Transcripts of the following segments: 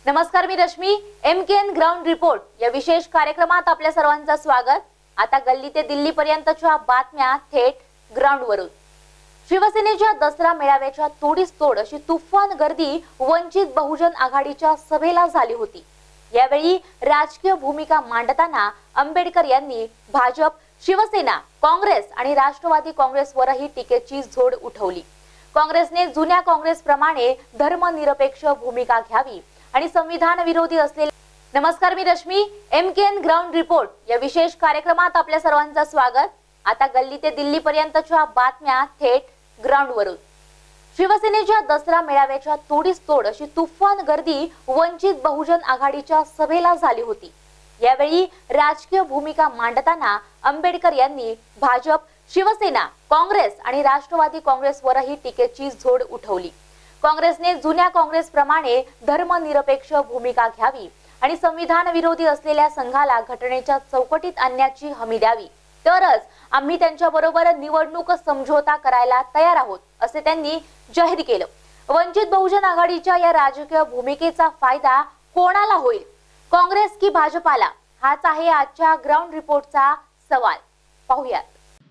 नमस्कार, मी Rashmi. MKN ground report या विशेष कार्यक्रमात आपल्या सर्वांचं स्वागत. आता गल्ली ते दिल्ली पर्यंतच्या बातम्या थेट ग्राउंडवरून. शिवसेनेच्या दसरा मेळाव्याच्या तोडीस तोड अशी तुफान गर्दी वंचित बहुजन आघाडीच्या सभेला झाली होती. यावेळी राजकीय भूमिका मांडताना आंबेडकर यांनी भाजप, शिवसेना, काँग्रेस आणि राष्ट्रवादी काँग्रेसवरही टीकेची झोड उठवली. काँग्रेसने जुन्या काँग्रेसप्रमाणे धर्मनिरपेक्ष भूमिका घ्यावी आणि संविधान विरोधी असलेले. नमस्कार, मी रश्मी. MKN ग्राउंड रिपोर्ट या विशेष कार्यक्रमात आपल्या सर्वांचं स्वागत. आता गल्ली ते दिल्ली पर्यंतच्या बातम्या थेट ग्राउंडवरून. शिवसेनेच्या दसरा मेळाव्याच्या तोडीस तोड अशी तुफान गर्दी वंचित बहुजन आघाडीच्या सभेला झाली होती. यावेळी राजकीय भूमिका मांडताना आंबेडकर यांनी भाजप, शिवसेना, काँग्रेस आणि राष्ट्रवादी काँग्रेसवरही टीकेची झोड उठवली. काँग्रेसने जुन्या काँग्रेसप्रमाणे धर्मनिरपेक्ष भूमिका घ्यावी आणि संविधान विरोधी असलेल्या संघाला घटनेच्या चौकटीत आणण्याची हमी द्यावी, तरच आम्ही त्यांच्याबरोबर निवडणूक समझोता करायला तयार आहोत, असे त्यांनी जाहीर केलं. वंचित बहुजन आघाडीच्या या राजकीय भूमिकेचा फायदा कोणाला होईल, काँग्रेस की भाजपाला? हाच आहे आजच्या ग्राउंड रिपोर्टचा सवाल. पाहूयात.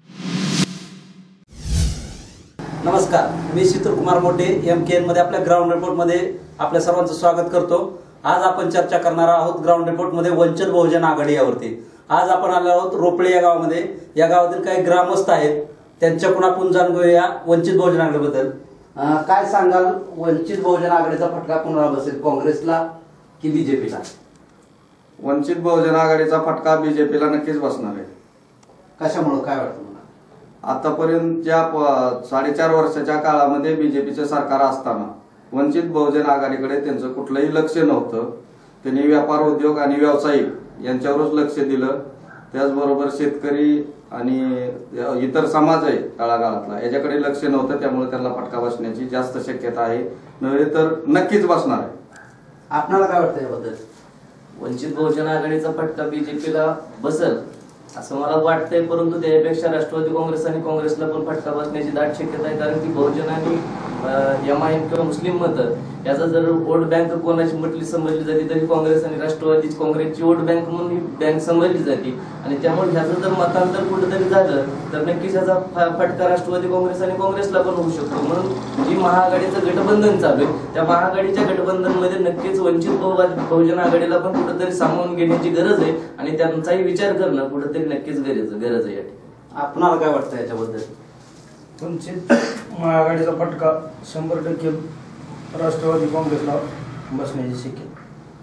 नमस्कार, मी शीतल कुमार मोटे. MKN मध्ये आपल्या ग्राउंड रिपोर्ट मध्ये आपल्या सर्वांचं स्वागत करतो. आज आपण चर्चा करणार आहोत ग्राउंड रिपोर्ट मध्ये वंचित बहुजन आघाडी यावरती. आज आपण आलो आहोत रोपळे या गावामध्ये. या गावातील काही ग्रामस्थ आहेत, त्यांच्याकडून आपण जाणून घेऊया वंचित बहुजन आघाडीबद्दल. काय सांगाल, वंचित बहुजन आघाडीचा फटका कोणाला बसेल, काँग्रेसला की बीजेपीला? वंचित बहुजन आघाडीचा फटका बीजेपीला नक्कीच बसणार आहे. कशामुळे, काय वाटतं? आतापर्यंत ज्या 4.5 वर्षाच्या काळामध्ये बीजेपीचे सरकार असताना वंचित बहुजन आघाडीकडे त्यांचं कुठलंही लक्ष नव्हतं. त्यांनी व्यापार, उद्योग आणि व्यावसायिक यांच्यावरच लक्ष दिलं. त्याचबरोबर शेतकरी आणि इतर समाज आहे तळागाळातला, याच्याकडे लक्ष नव्हतं. त्यामुळे त्यांना फटका बसण्याची जास्त शक्यता आहे, नव्हे तर नक्कीच बसणार आहे. आपल्याला काय वाटतं याबद्दल? वंचित बहुजन आघाडीचा फटका बीजेपीला बसेल असं मला वाटतंय, परंतु त्यापेक्षा राष्ट्रवादी काँग्रेस आणि काँग्रेसला पण फटका बसण्याची दाट शक्यता आहे. कारण की बहुजन आणि MIM किंवा मुस्लिम मतं याचा जर वोट बँक कोणाची म्हटली समजली जाते, तरी काँग्रेस आणि राष्ट्रवादी काँग्रेसची वोट बँक म्हणून ही बँक समजली जाते. आणि त्यामुळे ह्याचं जर मतांतर कुठेतरी झालं तर नक्कीच याचा फटका राष्ट्रवादी काँग्रेस आणि काँग्रेसला पण होऊ शकतो. म्हणून जी महाआघाडीचं गठबंधन चालू आहे, त्या महाआघाडीच्या गठबंधनमध्ये नक्कीच वंचित बहुजन आघाडीला पण कुठेतरी सामावून घेण्याची गरज आहे आणि त्यांचाही विचार करणं कुठेतरी नक्कीच गरज आहे. आपणाला काय वाटतं याच्याबद्दल? वंचित महाआघाडीचा फटका 100% राष्ट्रवादी काँग्रेसला बसण्याची शक्यता.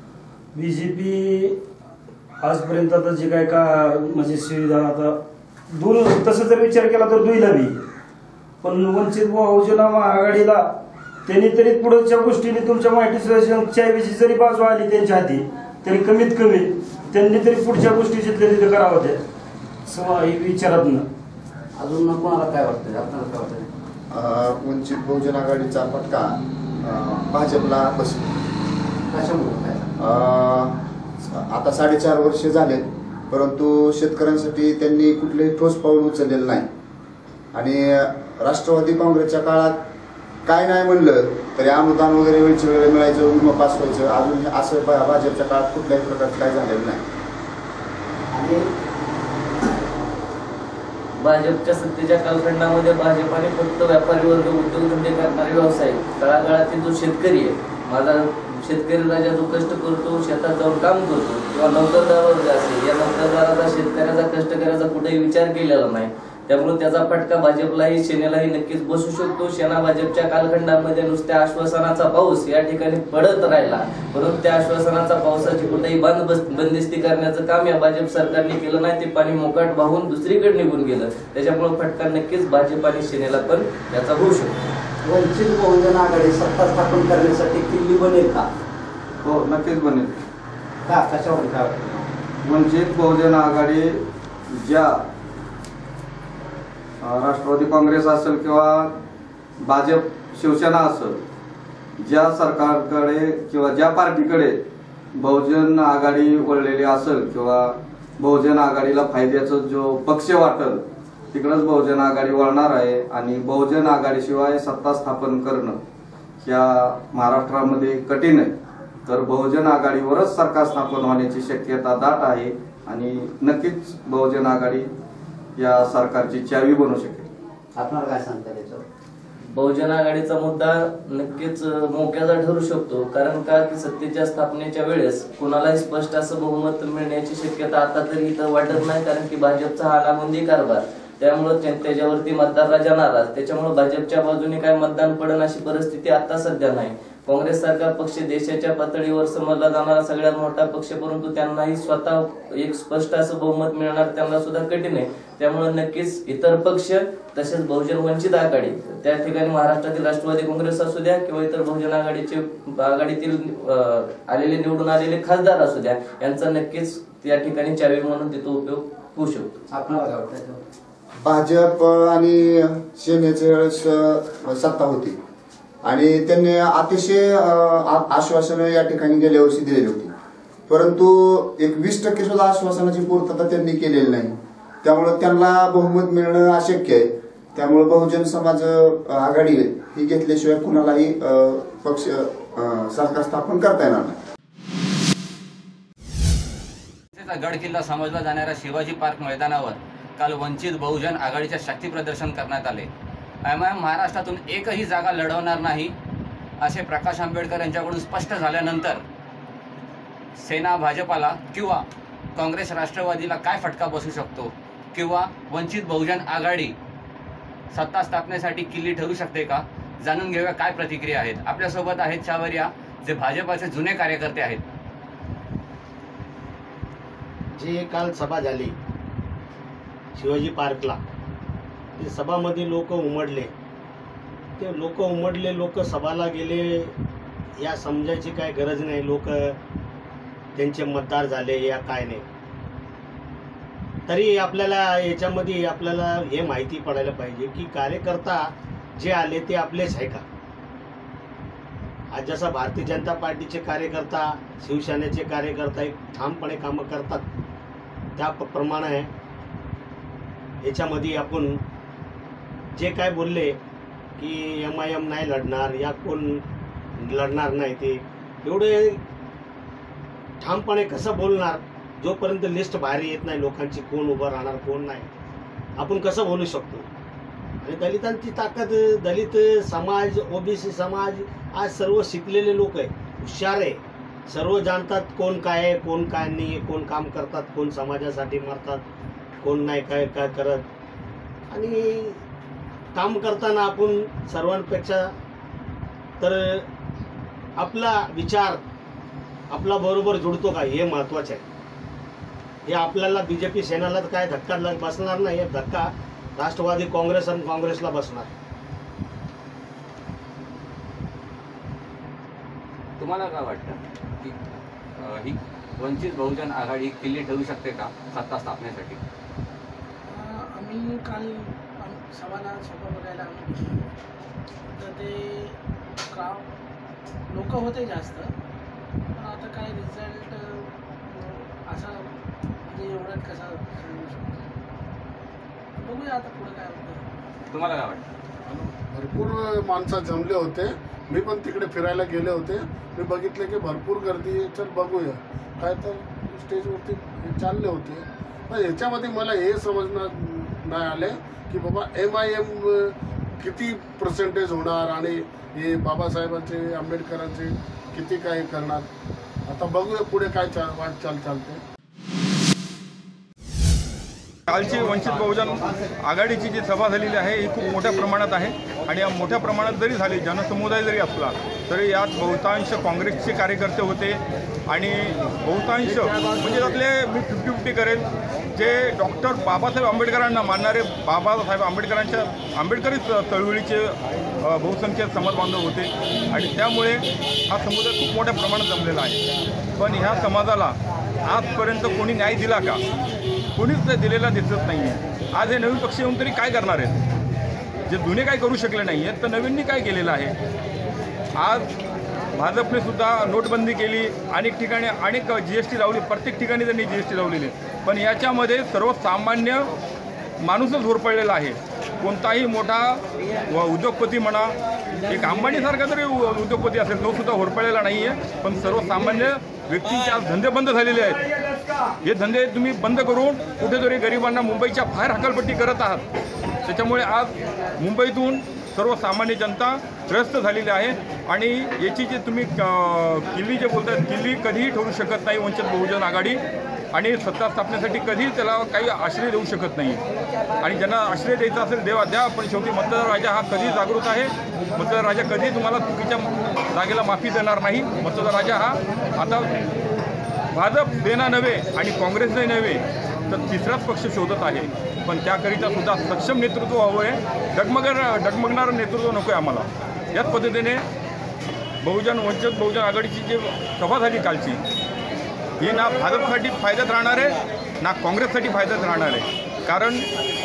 बीजेपी आजपर्यंत आता जे काय का म्हणजे सुविधा आता दूर, तसं जर विचार केला तर दुईला बी, पण वंचित बहुजन आघाडीला त्यांनी तरी पुढच्या गोष्टीने तुमच्या माहितीची जरी बाजू आली त्यांच्या हाती, तरी कमीत कमी त्यांनी तरी पुढच्या गोष्टी तिथे करावं त्या विचारात ना. अजून कोणाला काय वाटतं, आपल्याला काय वाटतं? वंचित बहुजन आघाडीचा फटका भाजपला बसेल. कशामुळे? आता 4.5 वर्ष झालेत, परंतु शेतकऱ्यांसाठी त्यांनी कुठलेही ठोस पाऊल उचललेलं नाही. आणि राष्ट्रवादी काँग्रेसच्या काळात काय नाही म्हणलं तरी अनुदान वगैरे वेळच्या वेळेला मिळायचं, उर्म पास व्हायचं. अजून असं भाजपच्या काळात कुठल्याही प्रकारचं काय झालेलं नाही. आणि भाजपच्या सत्तेच्या कालखंडामध्ये भाजपाने फक्त व्यापारी वर्ग, उद्योगधंदे करणारे व्यावसायिक, तळागाळातील जो शेतकरी आहे, माझा शेतकरी राजा जो कष्ट करतो, शेतात जाऊन काम करतो, किंवा नोकरदार वर्ग असेल, या नोकरदाराचा, शेतकऱ्याचा, कष्टकऱ्याचा कुठेही विचार केलेला नाही. त्यामुळे त्याचा फटका भाजपलाही, सेनेलाही नक्कीच बसू शकतो. सेना भाजपच्या कालखंडामध्ये नुसत्या आश्वासनाचा पाऊस या ठिकाणी पडत राहिला, परंतु त्या आश्वासनाचा पावसाची कुठेही बंदिस्ती करण्याचं काम या भाजप सरकारने केलं नाही. ते पाणी मोकाट वाहून दुसरीकडे निघून गेलं. त्याच्यामुळे फटका नक्कीच भाजप आणि सेनेला पण त्याचा होऊ शकतो. वंचित बहुजन आघाडी सत्ता स्थापन करण्यासाठी किल्ली बनेल का? हो, नक्कीच बनेल. का, कशावर, काय? वंचित बहुजन आघाडी ज्या राष्ट्रवादी काँग्रेस असेल किंवा भाजप, शिवसेना असेल, ज्या सरकारकडे किंवा ज्या पार्टीकडे बहुजन आघाडी वळलेली असेल किंवा बहुजन आघाडीला फायद्याचा जो पक्ष वाटेल, तिकडंच बहुजन आघाडी वळणार आहे. आणि बहुजन आघाडीशिवाय सत्ता स्थापन करणं या महाराष्ट्रामध्ये कठीण आहे. तर बहुजन आघाडीवरच सरकार स्थापन होण्याची शक्यता दाट आहे आणि नक्कीच बहुजन आघाडी या सरकारची चावी बनू शकेल। आपल्याला काय सांगता त्याच्यावर? बहुजन आघाडीचा मुद्दा नक्कीच मोक्याचा ठरू शकतो, कारण का की सत्तेच्या स्थापनेच्या वेळेस कुणालाही स्पष्ट असं बहुमत मिळण्याची शक्यता आता तरी इथं वाटत नाही, कारण की भाजपचा हा लागुंदी कारभार, त्यामुळे त्याच्यावरती मतदार राजा नाराज, त्याच्यामुळे भाजपच्या बाजूने काय मतदान पडेल अशी परिस्थिती आता सध्या नाही। काँग्रेस सारखा पक्ष देशाच्या पातळीवर समजला जाणारा सगळ्यात मोठा पक्ष, परंतु त्यांनाही स्वतः एक स्पष्ट असं बहुमत मिळणार त्यांना सुद्धा कठीण आहे, त्यामुळे नक्कीच इतर पक्ष तसेच बहुजन वंचित आघाडी त्या ठिकाणी महाराष्ट्रातील राष्ट्रवादी काँग्रेस असू द्या किंवा इतर बहुजन आघाडीतील आलेले निवडून आलेले खासदार असू द्या, यांचा नक्कीच त्या ठिकाणी चावी म्हणून तिथं उपयोग होऊ शकतो। आपल्याला काय वाटतं? भाजप आणि सेनेच्या वेळेस सत्ता होती आणि त्यांनी अतिशय आश्वासनं या ठिकाणी गेल्या वर्षी दिलेली होती, परंतु एक 20% सुद्धा आश्वासनाची पूर्तता त्यांनी केलेली नाही, त्यामुळे त्यांना बहुमत मिळणं अशक्य आहे। त्यामुळे बहुजन समाज आघाडी ही घेतल्याशिवाय कुणालाही पक्ष सरकार स्थापन करता येणार नाही। गड किल्ला समजला जाणाऱ्या शिवाजी पार्क मैदानावर काल वंचित बहुजन आघाडीचे शक्ती प्रदर्शन करण्यात आले। महाराष्ट्रातून एकही जागा लढवणार नाही असे प्रकाश आंबेडकर यांच्याकडून स्पष्ट झाल्यानंतर सेना भाजपाला किंवा काँग्रेस राष्ट्रवादीला काय फटका बसू शकतो किंवा वंचित बहुजन आघाडी सत्ता स्थापनेसाठी किल्ली ठरू शकते का, जाणून घेऊया काय प्रतिक्रिया आहेत। आपल्यासोबत आहेत चावरिया, जे भाजपाचे जुने कार्यकर्ते आहेत। जे काल सभा झाली शिवाजी पार्कला, ते सभामध्ये लोक उमडले, लोक सभाला गेले या समजायची काय गरज नाही, लोक त्यांचे मतदार झाले या काय नाही। तरी आपल्याला याच्यामध्ये आपल्याला हे माहिती पडायला पाहिजे की कार्यकर्ता जे आले ते आपलेच आहे का। आज जसा भारतीय जनता पार्टीचे कार्यकर्ता शिवसेनेचे कार्यकर्ता एक ठामपणे कामं करतात, त्याप्रमाणे याच्यामध्ये आपण जे काय बोलले की MIM नाही लढणार या कोण लढणार नाही, ते एवढे ठामपणे कसं बोलणार जोपर्यंत लिस्ट बाहेर येत नाही लोकांची, कोण उभं राहणार कोण नाही, आपण कसं बोलू शकतो। आणि दलितांची ताकद, दलित समाज, OBC समाज आज सर्व शिकलेले लोक आहे, हुशार आहे, सर्व जाणतात कोण काय आहे कोण काय नाही, कोण काम करतात, कोण समाजासाठी मरतात, कोण नाही काय काय करत। आणि काम करताना आपण सर्वांपेक्षा तर आपला विचार आपला बरोबर जुळतो का हे महत्त्वाचं आहे। हे आपल्याला BJP सेनेला काय धक्का बसणार नाही, हे धक्का राष्ट्रवादी काँग्रेस आणि काँग्रेसला बसणार। तुम्हाला काय वाटतं की ही वंचित बहुजन आघाडी किल्ली ठरू शकते का सत्ता स्थापनेसाठी? आम्ही काल सभा बघायला तर ते लोक होते जास्त, पण आता काय रिझल्ट असा म्हणजे एवढ्यात कसा सांगू शकतो, बघूया आता पुढे काय होतं। तुम्हाला काय वाटतं? भरपूर माणसं जमले होते, मी पण तिकडे फिरायला गेले होते, मी बघितले की भरपूर गर्दी, चल बघूया काय, तर स्टेजवरती चालले होते। पण ह्याच्यामध्ये मला हे समजणार नाही आले की बाबा MIM किती पर्सेंटेज होणार आणि हे बाबासाहेबांचे आंबेडकरांचे किती काय करणार, आता बघूया पुढे काय वाटचाल चालते। कालची वंचित बहुजन आघाडीची जी सभा झालेली आहे ही खूप मोठ्या प्रमाणात आहे आणि या मोठ्या प्रमाणात जरी झाली, जनसमुदाय जरी असला तरी यात बहुतांश काँग्रेसचे कार्यकर्ते होते आणि बहुतांश म्हणजे त्यातले मी 50-50 करेन जे डॉक्टर बाबासाहेब आंबेडकरांना मानणारे, बाबासाहेब आंबेडकरी चळवळीचे बहुसंख्य समाजबांधव होते आणि त्यामुळे हा समुदाय खूप मोठ्या प्रमाणात जमलेला आहे। पण ह्या समाजाला आजपर्यंत कोणी न्याय दिला का? कोणीच दिलेला दिसत नाही आहे। आज हे नवीन पक्ष येऊन तरी काय करणार आहेत? जे जुने काय करू शकले नाही आहेत तर नवीननी काय केलेलं आहे? आज भाजपने सुद्धा नोटबंदी केली, अनेक ठिकाणी अनेक GST लावली, प्रत्येक ठिकाणी त्यांनी GST लावलेली, पण याच्यामध्ये सर्वसामान्य माणूसच होरपळलेला आहे। कोणताही मोठा उद्योगपती म्हणा, एक अंबानीसारखा जरी उद्योगपती असेल तो सुद्धा होरपळलेला नाही आहे. पण सर्वसामान्य व्यक्तींचे आज धंदे बंद झालेले आहेत. हे धंदे तुम्ही बंद करून कुठेतरी गरिबांना मुंबईच्या बाहेर हकालपट्टी करत आहात. त्याच्यामुळे आज मुंबईतून सर्वसामान्य जनता त्रस्त झालेली आहे. आणि याची जे तुम्ही किल्ली जे बोलताय, किल्ली कधीही ठरू शकत नाही वंचित बहुजन आघाडी. आणि सत्ता स्थापनेसाठी कधीही त्याला काही आश्रय देऊ शकत नाही. आणि ज्यांना आश्रय द्यायचा असेल देवा द्या, पण शेवटी मतदार राजा हा कधी जागृत आहे. मतदार राजा कधी तुम्हाला चुकीच्या जागेला माफी देणार नाही. मतदार राजा हा आता भाजप सेना नव्हे आणि काँग्रेसही नव्हे तर तिसराच पक्ष शोधत आहे. पण त्याकरिता सुद्धा सक्षम नेतृत्व हवं आहे. डगमगणारं नेतृत्व नको आहे आम्हाला. याच पद्धतीने वंचित बहुजन आघाडीची जी सभा झाली कालची, ही ना भाजपसाठी फायद्यात राहणार आहे ना काँग्रेससाठी फायद्यात राहणार आहे. कारण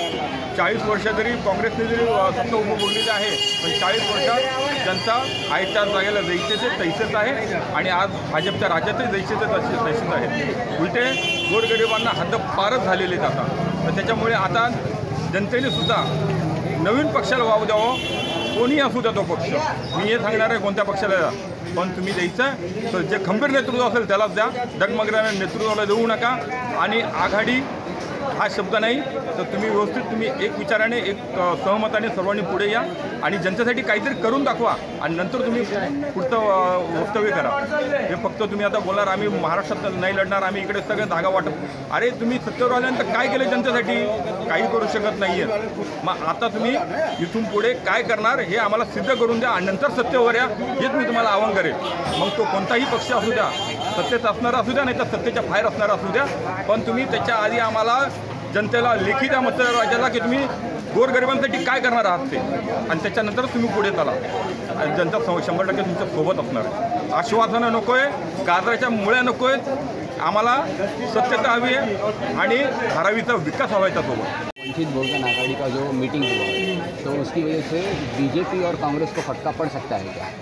40 वर्ष जरी काँग्रेसने जरी सत्ता उपभोगलेली आहे, पण 40 वर्षात जनता आयत्या जागेला जायचे ते तैसेच आहे. आणि आज भाजपच्या राज्यातही जायचे ते तैसेच आहे. उलटे गोरगरिबांना हद्दपारच झालेले आहेत आता. तर त्याच्यामुळे आता जनतेने सुद्धा नवीन पक्षाला वाव द्यावं. कोणीही असू द्या तो पक्ष, मी हे सांगणार आहे कोणत्या पक्षाला द्या, पण तुम्ही द्यायचं तर जे खंबीर नेतृत्व असेल त्यालाच द्या. डगमगणाऱ्या नेतृत्वाला देऊ नका. आणि आघाडी हा शब्द नाही तर तुम्ही व्यवस्थित तुम्ही एक विचाराने एक सहमताने सर्वांनी पुढे या आणि जनतेसाठी काहीतरी करून दाखवा आणि नंतर तुम्ही पुढचं वक्तव्य करा. हे फक्त तुम्ही आता बोलणार आम्ही महाराष्ट्रात नाही लढणार, आम्ही इकडे सगळं जागा वाटप. अरे तुम्ही सत्तेवर आल्यानंतर काय केलं जनतेसाठी? काही करू शकत नाही आहे. मग आता तुम्ही इथून पुढे काय करणार हे आम्हाला सिद्ध करून द्या आणि नंतर सत्तेवर या, हेच मी तुम्हाला आवाहन करेन. मग तो कोणताही पक्ष असू द्या, सत्तेत असणारा असू द्या नाही तर सत्तेच्या बाहेर असणारा असू द्या, पण तुम्ही त्याच्या आधी आम्हाला जनतेला लेखी द्या मतदार राजाला की तुम्ही गोरगरिबांसाठी काय करणार आहात ते, आणि त्याच्यानंतर तुम्ही पुढे चला. जनता 100% तुमच्या सोबत असणार आहे. आश्वासनं नको आहे, गाजराच्या मुळ्या नको आहेत. आम्हाला सत्यता हवी आहे आणि धारावीचा विकास हवा आहे त्यासोबत. वंचित बहुजन आघाड़ी का जो मीटिंग हुआ तो उसकी वजह से बीजेपी और कांग्रेस को फटका पड़ सकता है क्या?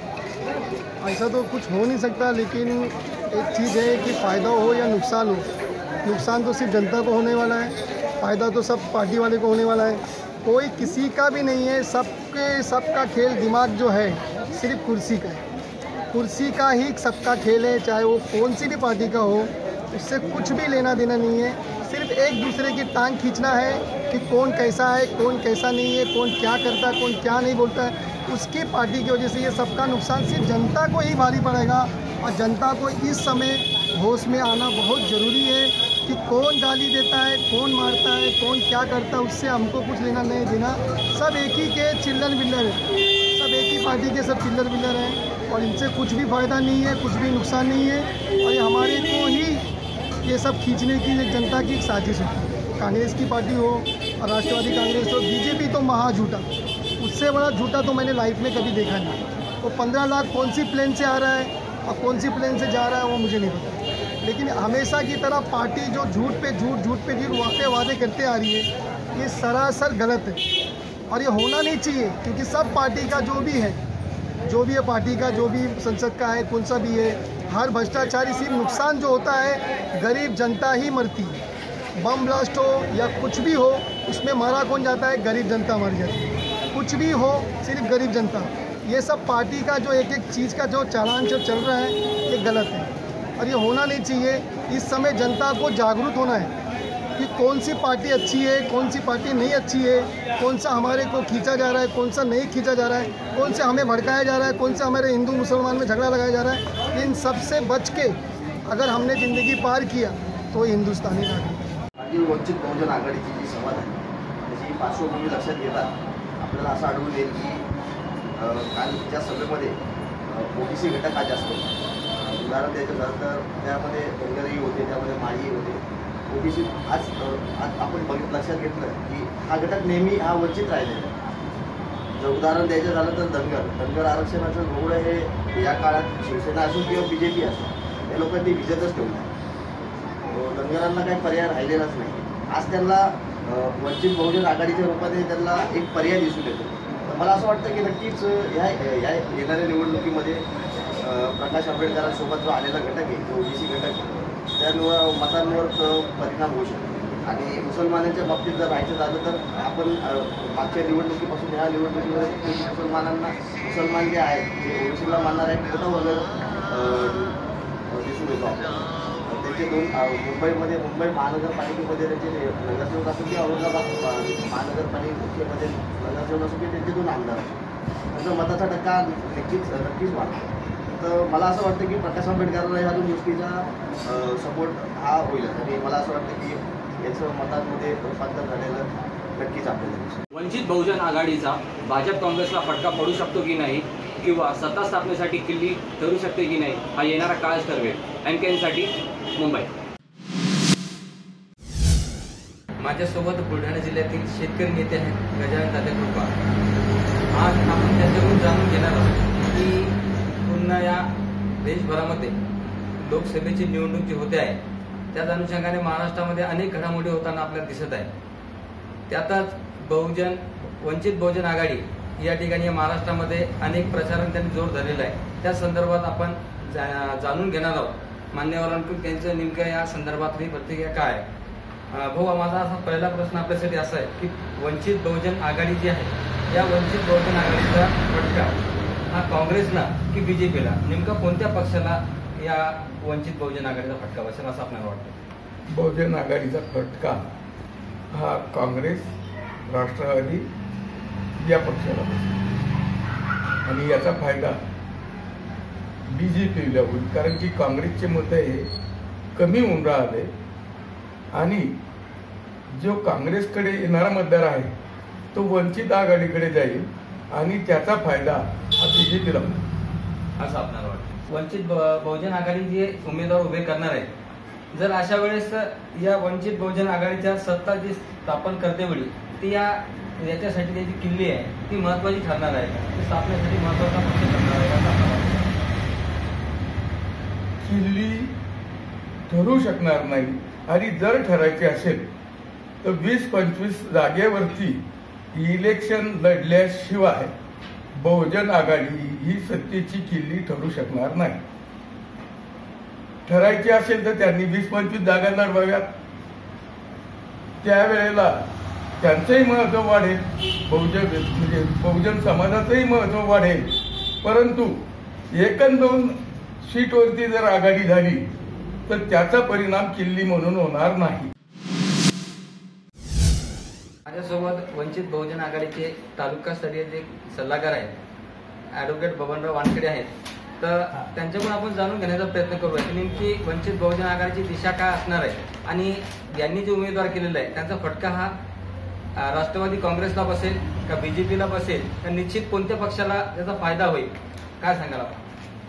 ऐसा तो कुछ हो नहीं सकता, लेकिन एक चीज़ है कि फ़ायदा हो या नुकसान हो, नुकसान तो सिर्फ जनता को होने वाला है, फ़ायदा तो सब पार्टी वाले को होने वाला है. कोई किसी का भी नहीं है. सबका खेल दिमाग जो है सिर्फ कुर्सी का है. कुर्सी का ही सबका खेल है, चाहे वो कौन सी भी पार्टी का हो. उससे कुछ भी लेना देना नहीं है. सिर्फ एक दूसरे की टांग खींचना है कि कौन कैसा है, कौन कैसा नहीं है, कौन क्या करता है, कौन क्या नहीं बोलता है. उसकी पार्टी की वजह से ये सबका नुकसान सिर्फ जनता को ही भारी पड़ेगा. और जनता को इस समय होश में आना बहुत ज़रूरी है कि कौन गाली देता है, कौन मारता है, कौन क्या करता है, उससे हमको कुछ लेना नहीं देना. सब एक ही के चिल्लर बिल्लर है, सब एक ही पार्टी के सब चिल्लर बिल्लर हैं और इनसे कुछ भी फ़ायदा नहीं है, कुछ भी नुकसान नहीं है. और ये हमारे को ही ये सब खींचने की एक जनता की एक साजिश है. कांग्रेस की पार्टी हो और राष्ट्रवादी कांग्रेस हो, बीजेपी तो महा झूठा, उससे बड़ा झूठा तो मैंने लाइफ में कभी देखा नहीं. तो 15 लाख कौन सी प्लेन से आ रहा है और कौन सी प्लेन से जा रहा है वो मुझे नहीं पता. लेकिन हमेशा की तरह पार्टी जो झूठ पे झूठ वादे करते आ रही है, ये सरासर गलत है और ये होना नहीं चाहिए. क्योंकि सब पार्टी का जो भी है पार्टी का जो भी संसद का है, कौन सा भी है, हर भ्रष्टाचारी सिर्फ नुकसान जो होता है गरीब जनता ही मरती है. बम ब्लास्ट हो या कुछ भी हो, उसमें मारा कौन जाता है? गरीब जनता मर जाती है. कुछ भी हो सिर्फ गरीब जनता. ये सब पार्टी का जो एक एक चीज़ का जो चालान जो चल रहा है ये गलत है और ये होना नहीं चाहिए. इस समय जनता को जागरूक होना है कि कौन सी पार्टी अच्छी है, कौन सी पार्टी नहीं अच्छी है, कौन सा हमारे को खींचा जा रहा है, कौन सा नहीं खींचा जा रहा है, कौन से हमें भड़काया जा रहा है, कौन सा हमारे हिंदू मुसलमान में झगड़ा लगाया जा रहा है. इन सब से बच के अगर हमने ज़िंदगी पार किया तो हिंदुस्तानी नागरिक. वंचित बहुजन आघाडीची जी सभा झाली त्याची पार्श्वभूमी लक्षात घेता आपल्याला असं आढळून येईल की कालच्या सभेमध्ये ओबीसी घटक हा जास्त होता. उदाहरण द्यायचं झालं तर त्यामध्ये धनगरही होते, त्यामध्ये माळी होते. ओबीसी आज आपण लक्षात घेतलं की हा घटक नेहमी हा वंचित राहिलेला आहे. जर उदाहरण द्यायचं झालं तर धनगर आरक्षणाचं घोळ हे या काळात शिवसेना असो किंवा बीजेपी असो या लोकांनी विजतच ठेवलं आहे. धनगरांना काही पर्याय राहिलेलाच नाही. आज त्यांना वंचित बहुजन आघाडीच्या रूपाने त्यांना एक पर्याय दिसून येतो. मला असं वाटतं की नक्कीच ह्या येणाऱ्या निवडणुकीमध्ये प्रकाश आंबेडकरांसोबत जो आलेला घटक आहे, जो ओबीसी घटक आहे, त्या मतांवर परिणाम होऊ शकतो. आणि मुसलमानांच्या बाबतीत जर राहायचं झालं तर आपण मागच्या निवडणुकीपासून ह्या निवडणुकीमध्ये मुसलमान जे आहेत जे ओबीसीला मानणार आहेत मोठा वर्ग दिसून येतो आपल्याला. त्यांचे मुंबई महानगरपालिकेमध्ये त्यांचे नगरसेवक असून की औरंगाबाद महानगरपालिकेमध्ये नगरसेवक असून की त्यांचे 2 आमदार त्यांचा मताचा टक्का नक्कीच वाढतो. तर मला असं वाटतं की प्रकाश आंबेडकरांना ह्या 2 गोष्टीचा सपोर्ट हा होईल आणि मला असं वाटतं की याचं मतांमध्ये रूपांतर झालेलं नक्कीच आपल्याला दिसेल. वंचित बहुजन आघाडीचा भाजप काँग्रेसला फटका पडू शकतो की नाही किंवा सत्ता स्थापनेसाठी किल्ली ठरू शकते की नाही हा येणारा काळच ठरवेल. MKN साठी मुंबई. माझ्यासोबत बुलढाणा जिल्ह्यातील शेतकरी नेते आहेत गजानन दादा कृपा. आज आपण त्यांच्याकडून जाणून घेणार आहोत की पुन्हा या देशभरामध्ये लोकसभेची निवडणूक जी होते आहे त्याच अनुषंगाने महाराष्ट्रामध्ये अनेक घडामोडी होताना आपल्याला दिसत आहे. त्यातच वंचित बहुजन आघाडी या ठिकाणी महाराष्ट्रामध्ये अनेक प्रचारांनी त्यांनी जोर धरलेला आहे. त्या संदर्भात आपण जाणून घेणार आहोत मान्यवरांकडून त्यांचं नेमकं या संदर्भातली प्रतिक्रिया काय आहे. भाऊ, माझा असा पहिला प्रश्न आपल्यासाठी असा आहे की वंचित बहुजन आघाडी जी आहे या वंचित बहुजन आघाडीचा फटका हा काँग्रेसला की BJPला नेमका कोणत्या पक्षाला या वंचित बहुजन आघाडीचा फटका बसेल असं आपल्याला वाटतं? बहुजन आघाडीचा फटका हा काँग्रेस, राष्ट्रवादी या पक्षाला बसेल आणि याचा फायदा BJPला होईल. कारण की काँग्रेसचे मत हे कमी होऊन राहिले आणि जो काँग्रेसकडे येणारा मतदार आहे तो वंचित आघाडीकडे जाईल आणि त्याचा फायदा हा BJPला होईल असं आपल्याला वाटतं. वंचित बहुजन आघाडी जे उमेदवार उभे करणार आहे, जर अशा वेळेस या वंचित बहुजन आघाडीच्या सत्ता जी स्थापन करते वेळी ती याच्यासाठी त्याची किल्ली आहे ती महत्वाची ठरणार आहे, ती स्थापनेसाठी महत्वाचा पक्ष ठरणार आहे असं आपल्याला वाटतं. किल्ली ठरू शकणार नाही आणि जर ठरायचे असेल तर 20-25 जागेवरती इलेक्शन लढल्याशिवाय बहुजन आघाडी ही सत्तेची किल्ली ठरू शकणार नाही. ठरायची असेल तर त्यांनी 20-25 जागा लढवाव्यात. त्यावेळेला त्यांचंही महत्व वाढेल, बहुजन समाजाचंही महत्व वाढेल. परंतु 1-2 सीटवरती जर आघाडी झाली तर त्याचा परिणाम किल्ली म्हणून होणार नाही. माझ्यासोबत वंचित बहुजन आघाडीचे तालुकास्तरीय जे सल्लागार आहेत ॲडव्होकेट बबनराव वानखेडे आहेत, तर त्यांच्याकडून आपण जाणून घेण्याचा प्रयत्न करूया की नेमकी वंचित बहुजन आघाडीची दिशा काय असणार आहे आणि यांनी जे उमेदवार केलेला आहे त्यांचा फटका हा राष्ट्रवादी काँग्रेसला बसेल का BJPला बसेल तर निश्चित कोणत्या पक्षाला त्याचा फायदा होईल, काय सांगाल आपण?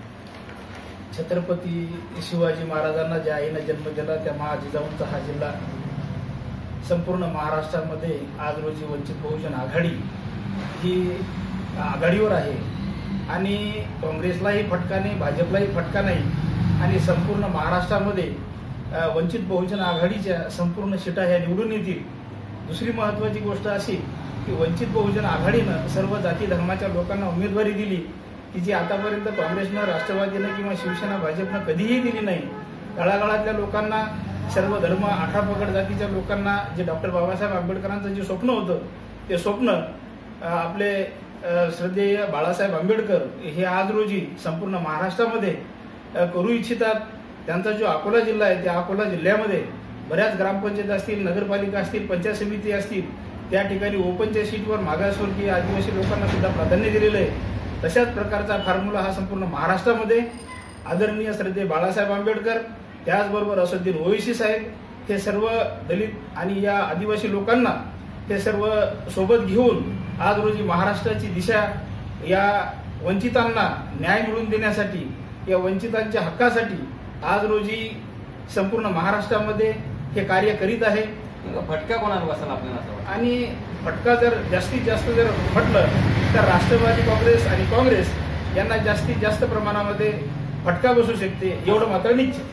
छत्रपती शिवाजी महाराजांना ज्या आईनं जन्म दिला त्या जिजाऊंचा हा जिल्हा संपूर्ण महाराष्ट्रामध्ये आज रोजी वंचित बहुजन आघाडी ही आघाडीवर आहे आणि काँग्रेसलाही फटका नाही, भाजपलाही फटका नाही आणि संपूर्ण महाराष्ट्रामध्ये वंचित बहुजन आघाडीच्या संपूर्ण सीटा ह्या निवडून येतील. दुसरी महत्त्वाची गोष्ट अशी की वंचित बहुजन आघाडीनं सर्व जाती धर्माच्या लोकांना उमेदवारी दिली की जी आतापर्यंत काँग्रेसनं, राष्ट्रवादीनं किंवा शिवसेना भाजपनं कधीही दिली नाही. तळागाळातल्या लोकांना, सर्व धर्म, 18 पगड जातीच्या लोकांना जे डॉक्टर बाबासाहेब आंबेडकरांचं जे स्वप्न होतं ते स्वप्न आपले श्रद्धेय बाळासाहेब आंबेडकर हे आज रोजी संपूर्ण महाराष्ट्रामध्ये करू इच्छितात. त्यांचा जो अकोला जिल्हा आहे त्या अकोला जिल्ह्यामध्ये बऱ्याच ग्रामपंचायत असतील, नगरपालिका असतील, पंचायत समिती असतील, त्या ठिकाणी ओपनच्या सीटवर मागासवर्गीय आदिवासी लोकांना सुद्धा प्राधान्य दिलेलं आहे. तशाच प्रकारचा फॉर्म्युला हा संपूर्ण महाराष्ट्रामध्ये आदरणीय श्रद्धेय बाळासाहेब आंबेडकर, त्याचबरोबर असदुद्दीन ओवैसी साहेब हे सर्व दलित आणि या आदिवासी लोकांना हे सर्व सोबत घेऊन आज रोजी महाराष्ट्राची दिशा या वंचितांना न्याय मिळवून देण्यासाठी, या वंचितांच्या हक्कासाठी आज रोजी संपूर्ण महाराष्ट्रामध्ये हे कार्य करीत आहे. फटका कोणाला बसेल आपल्याला? आणि फटका जर जास्तीत जास्त जर फटलं तर राष्ट्रवादी काँग्रेस आणि काँग्रेस यांना जास्तीत जास्त प्रमाणामध्ये फटका बसू शकते, एवढं मात्र निश्चित.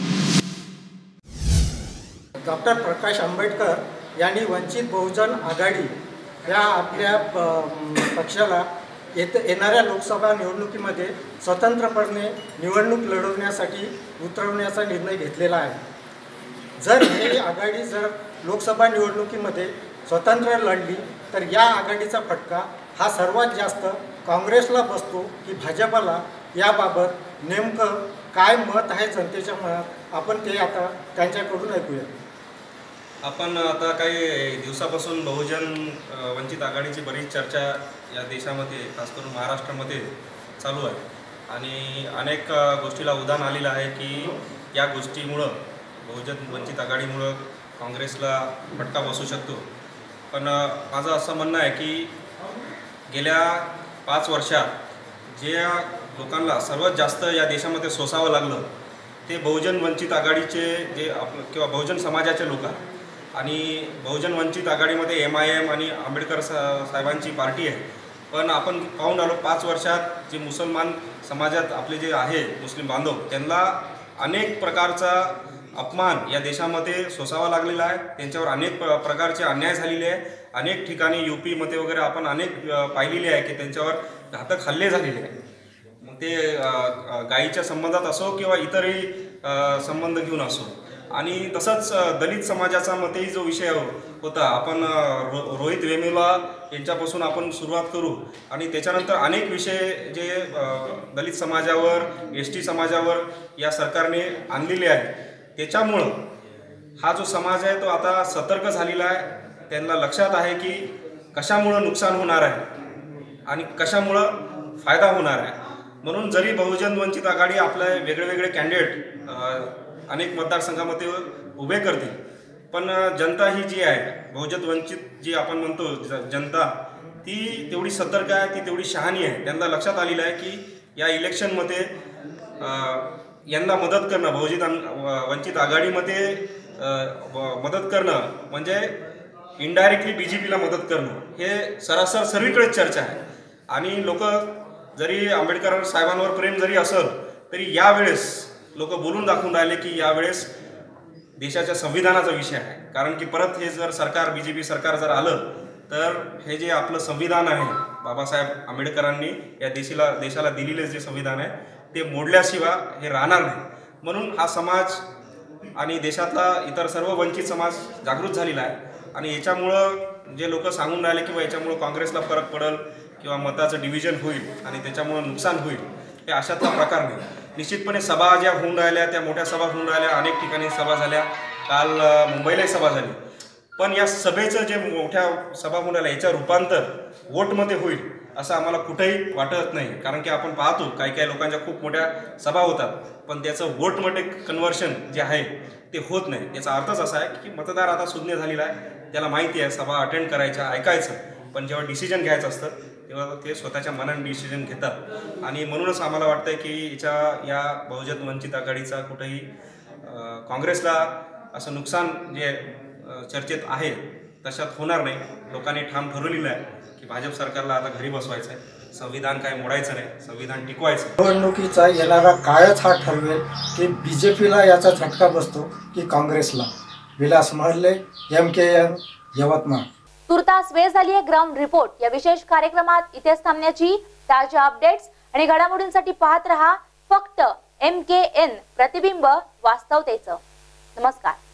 डॉक्टर प्रकाश आंबेडकर यांनी वंचित बहुजन आघाडी या आपल्या पक्षाला येणाऱ्या लोकसभा निवडणुकीमध्ये स्वतंत्रपणे निवडणूक लढवण्यासाठी उतरवण्याचा निर्णय घेतलेला आहे. जर ही आघाडी जर लोकसभा निवडणुकीमध्ये स्वतंत्र लढली तर या आघाडीचा फटका हा सर्वात जास्त काँग्रेसला बसतो की भाजपला, याबाबत नेमकं काय मत आहे जनतेच्या मनात, आपण ते आता त्यांच्याकडून ऐकूया. आपण आता काही दिवसापासून बहुजन वंचित आघाडीची बरीच चर्चा या देशामध्ये, खास करून महाराष्ट्रामध्ये चालू आहे आणि अनेक गोष्टीला उधाण आलेलं आहे की या गोष्टीमुळं, बहुजन वंचित आघाडीमुळं काँग्रेसला फटका बसू शकतो. पण माझं असं म्हणणं आहे की गेल्या 5 वर्षात जे लोकांना सर्वात जास्त या देशामध्ये सोसावं लागलं ते बहुजन वंचित आघाडीचे जे किंवा बहुजन समाजाचे लोक आहेत. आणि बहुजन वंचित आघाडीमध्ये MIM आणि आंबेडकर साहेबांची पार्टी आहे. पण आपण पाहून आलो 5 वर्षात जे मुसलमान समाजात आपले जे आहे मुस्लिम बांधव, त्यांना अनेक प्रकारचा अपमान या देशामध्ये सोसावा लागलेला आहे. त्यांच्यावर अनेक प्रकारचे अन्याय झालेले आहे. अनेक ठिकाणी UP मध्ये वगैरे आपण अनेक पाहिलेले आहे की त्यांच्यावर घातक हल्ले झालेले आहे. मग ते गायीच्या संबंधात असो किंवा इतरही संबंध घेऊन असो. आणि तसंच दलित समाजाचा मतेही जो विषय होता, आपण रोहित वेमुला यांच्यापासून आपण सुरुवात करू आणि त्याच्यानंतर अनेक विषय जे दलित समाजावर, ST समाजावर या सरकारने आणलेले आहे. त्याच्यामुळं हा जो समाज आहे तो आता सतर्क झालेला आहे. त्यांना लक्षात आहे की कशामुळं नुकसान होणार आहे आणि कशामुळं फायदा होणार आहे. म्हणून जरी बहुजन वंचित आघाडी आपले वेगळे कॅन्डिडेट अनेक मतदारसंघामध्ये उभे करतील, पण जनता ही जी आहे, बहुजन वंचित जी आपण म्हणतो जनता, ती तेवढी सतर्क आहे, ती तेवढी शहाणी आहे. त्यांना लक्षात आलेलं आहे की या इलेक्शनमध्ये यांना मदत करणं, बहुजन वंचित आघाडीमध्ये मदत करणं म्हणजे इनडायरेक्टली BJPला मदत करणं, हे सरासर सर्वीकडेच चर्चा आहे. आणि लोक जरी आंबेडकर साहेबांवर प्रेम जरी असेल तरी यावेळेस लोक बोलून दाखवून राहिले की यावेळेस देशाच्या संविधानाचा विषय आहे. कारण की परत हे जर सरकार, BJP सरकार जर आलं तर हे जे आपलं संविधान आहे, बाबासाहेब आंबेडकरांनी या देशाला दिलेले जे संविधान आहे ते मोडल्याशिवाय हे राहणार नाही. म्हणून हा समाज आणि देशातला इतर सर्व वंचित समाज जागृत झालेला आहे. आणि याच्यामुळं जे लोक सांगून राहिले किंवा याच्यामुळं काँग्रेसला फरक पडेल किंवा मताचं डिव्हिजन होईल आणि त्याच्यामुळं नुकसान होईल, हे अशातला प्रकार नाही. निश्चितपणे सभा ज्या होऊन राहिल्या, त्या मोठ्या सभा होऊन राहिल्या, अनेक ठिकाणी सभा झाल्या, काल मुंबईलाही सभा झाली. पण या सभेचं जे मोठ्या सभा होऊन राहिल्या याचं रूपांतर वोटमध्ये होईल असं आम्हाला कुठेही वाटत नाही. कारण की आपण पाहतो काही लोकांच्या खूप मोठ्या सभा होतात, पण त्याचं वोटमध्ये कन्व्हर्शन जे आहे ते होत नाही. याचा अर्थच असा आहे की मतदार आता सुज्ञ झालेला आहे, त्याला माहिती आहे सभा अटेंड करायच्या, ऐकायचं, पण जेव्हा डिसिजन घ्यायचं असतं तेव्हा ते स्वतःच्या मनाने डिसिजन घेतात. आणि म्हणूनच आम्हाला वाटतं की या बहुजन वंचित आघाडीचा कुठेही काँग्रेसला असं नुकसान जे चर्चेत आहे तशात होणार नाही. लोकांनी ठाम ठरवलेलं आहे की भाजप सरकारला आता घरी बसवायचं आहे, संविधान काय मोडायचं नाही, संविधान टिकवायचं. निवडणुकीचा येणारा काळच हा ठरवेल की BJPला याचा झटका बसतो की काँग्रेसला. विलास महल्ले, MKN, यवतमाळ. तुर्तास वेळ झाली आहे ग्राउंड रिपोर्ट या विशेष कार्यक्रमात इथेच थांबण्याची. ताज्या अपडेट्स आणि घडामोडींसाठी पाहत रहा फक्त MKN, प्रतिबिंब वास्तवतेचं. नमस्कार.